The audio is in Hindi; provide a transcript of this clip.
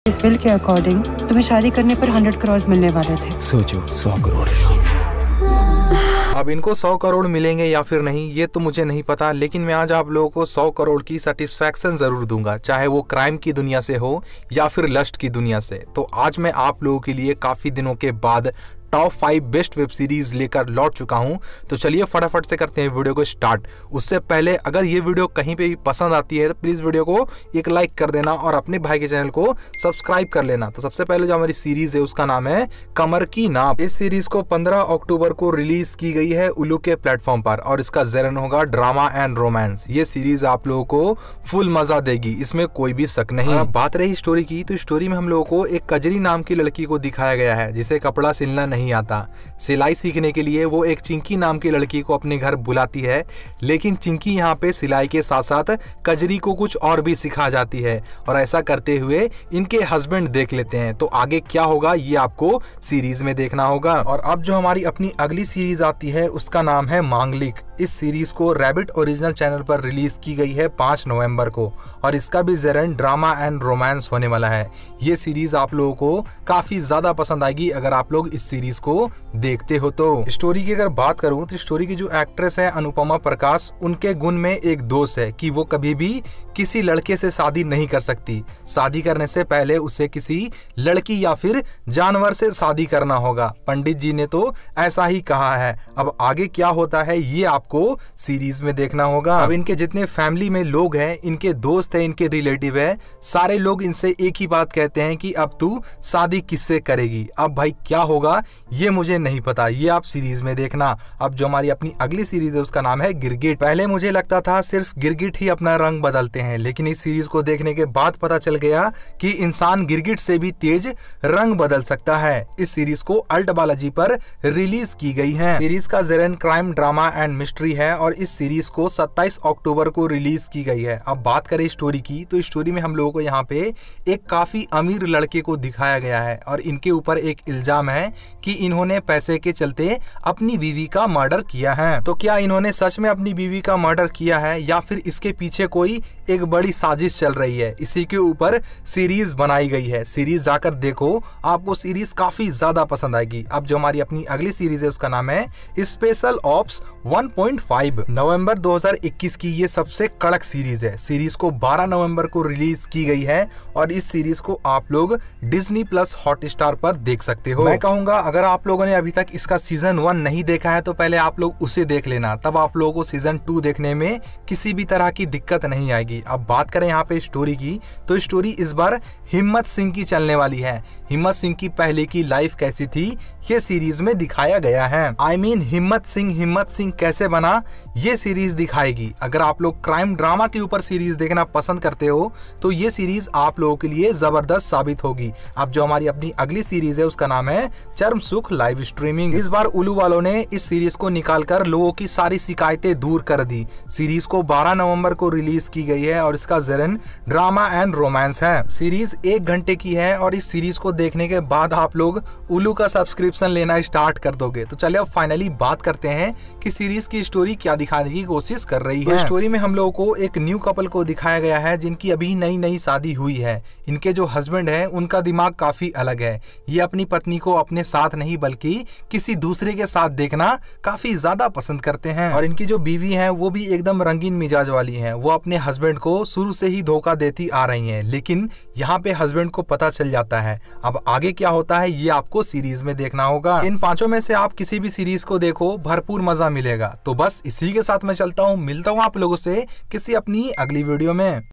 इस बिल के अकॉर्डिंग तुम्हें शादी करने पर 100 करोड़ मिलने वाले थे। सोचो 100 करोड़। अब इनको 100 करोड़ मिलेंगे या फिर नहीं ये तो मुझे नहीं पता, लेकिन मैं आज आप लोगों को 100 करोड़ की सेटिस्फैक्शन जरूर दूंगा, चाहे वो क्राइम की दुनिया से हो या फिर लस्ट की दुनिया से। तो आज मैं आप लोगों के लिए काफी दिनों के बाद टॉप 5 बेस्ट वेब सीरीज लेकर लौट चुका हूं। तो चलिए फटाफट से करते हैं वीडियो को स्टार्ट। उससे पहले अगर ये वीडियो कहीं पे भी पसंद आती है तो प्लीज वीडियो को एक लाइक कर देना और अपने भाई के चैनल को सब्सक्राइब कर लेना। तो सबसे पहले जो हमारी सीरीज है उसका नाम है कमर की नाप। इस सीरीज को 15 अक्टूबर को रिलीज की गई है उलू के प्लेटफॉर्म पर और इसका जेरन होगा ड्रामा एंड रोमांस। ये सीरीज आप लोगों को फुल मजा देगी, इसमें कोई भी शक नहीं। अब बात रही स्टोरी की, तो स्टोरी में हम लोगों को एक कजरी नाम की लड़की को दिखाया गया है जिसे कपड़ा सिलना नहीं आता। सिलाई सीखने के लिए वो एक चिंकी नाम की लड़की को अपने घर बुलाती है, लेकिन चिंकी यहाँ पे सिलाई के साथ साथ कजरी को कुछ और भी सिखा जाती है और ऐसा करते हुए इनके हस्बैंड देख लेते हैं। तो आगे क्या होगा ये आपको सीरीज में देखना होगा। और अब जो हमारी अपनी अगली सीरीज आती है उसका नाम है मांगलिक। इस सीरीज को रैबिट ओरिजिनल चैनल पर रिलीज की गई है 5 नवंबर को और इसका भी जेरन ड्रामा एंड रोमांस होने वाला है। ये सीरीज आप लोगों को काफी ज्यादा पसंद आएगी अगर आप लोग इस सीरीज को देखते हो तो। स्टोरी की अगर बात करूं तो स्टोरी की जो एक्ट्रेस है अनुपमा प्रकाश, उनके गुण में एक दोष है कि वो कभी भी किसी लड़के से शादी नहीं कर सकती। शादी करने से पहले उसे किसी लड़की या फिर जानवर से शादी करना होगा। पंडित जी ने तो ऐसा ही कहा है। अब आगे क्या होता है ये आपको सीरीज में देखना होगा। अब इनके जितने फैमिली में लोग हैं, इनके दोस्त हैं, इनके रिलेटिव है, सारे लोग इनसे एक ही बात कहते हैं कि अब तू शादी किससे करेगी। अब भाई क्या होगा ये मुझे नहीं पता, ये आप सीरीज में देखना। अब जो हमारी अपनी अगली सीरीज है उसका नाम है गिरगिट। पहले मुझे लगता था सिर्फ गिरगिट ही अपना रंग बदलते हैं, लेकिन इस सीरीज को देखने के बाद पता चल गया कि इंसान गिरगिट से भी तेज रंग बदल सकता है। इस सीरीज को अल्ट बालाजी पर रिलीज की गई है। सीरीज का जेरन क्राइम ड्रामा एंड मिस्ट्री है और इस सीरीज को 27 अक्टूबर को रिलीज की गई है। अब बात करें स्टोरी की, तो स्टोरी में हम लोगों को यहाँ पे एक काफी अमीर लड़के को दिखाया गया है और इनके ऊपर एक इल्जाम है कि इन्होंने पैसे के चलते अपनी बीवी का मर्डर किया है। तो क्या इन्होंने सच में अपनी बीवी का मर्डर किया है या फिर इसके पीछे कोई एक बड़ी साजिश चल रही है, इसी के ऊपर सीरीज बनाई गई है। सीरीज जाकर देखो, आपको सीरीज काफी ज्यादा पसंद आएगी। अब जो हमारी अपनी अगली सीरीज है उसका नाम है स्पेशल ऑप्स 1.5। नवंबर 2021 की ये सबसे कड़क सीरीज है। सीरीज को 12 नवंबर को रिलीज की गई है और इस सीरीज को आप लोग डिज्नी प्लस हॉटस्टार पर देख सकते हो। मैं कहूंगा अगर आप लोगों ने अभी तक इसका सीजन 1 नहीं देखा है तो पहले आप लोग उसे देख लेना, तब आप लोगों को सीजन 2 देखने में किसी भी तरह की दिक्कत नहीं आएगी। अब बात करें यहाँ पे स्टोरी की, तो स्टोरी इस बार हिम्मत सिंह की चलने वाली है। हिम्मत सिंह की पहले की लाइफ कैसी थी ये सीरीज में दिखाया गया है। हिम्मत सिंह कैसे बना ये सीरीज दिखाएगी। अगर आप लोग क्राइम ड्रामा के ऊपर सीरीज देखना पसंद करते हो तो ये सीरीज आप लोगों के लिए जबरदस्त साबित होगी। अब जो हमारी अपनी अगली सीरीज है उसका नाम है चर्म सुख लाइव स्ट्रीमिंग। इस बार उलू वालों ने इस सीरीज को निकालकर लोगों की सारी शिकायतें दूर कर दी। सीरीज को 12 नवंबर को रिलीज की गई है और इसका जेरन ड्रामा एंड रोमांस है। सीरीज 1 घंटे की है और इस सीरीज को देखने के बाद आप लोग उलू का सब्सक्रिप्शन लेना स्टार्ट कर दोगे। तो चलिए अब फाइनली बात करते हैं कि सीरीज की स्टोरी क्या दिखाने की कोशिश कर रही है। स्टोरी में हम लोगों को एक न्यू कपल को दिखाया गया है जिनकी अभी नई शादी हुई है। इनके जो हस्बैंड है उनका दिमाग काफी अलग है। ये अपनी पत्नी को अपने साथ नहीं बल्कि किसी दूसरे के साथ देखना काफी ज्यादा पसंद करते हैं और इनकी जो बीवी है वो भी एकदम रंगीन मिजाज वाली है। वो अपने हस्बैंड को शुरू से ही धोखा देती आ रही है, लेकिन यहाँ पे हस्बैंड को पता चल जाता है। अब आगे क्या होता है ये आपको सीरीज में देखना होगा। इन 5 में से आप किसी भी सीरीज को देखो, भरपूर मजा मिलेगा। तो बस इसी के साथ मैं चलता हूँ, मिलता हूँ आप लोगों से किसी अपनी अगली वीडियो में।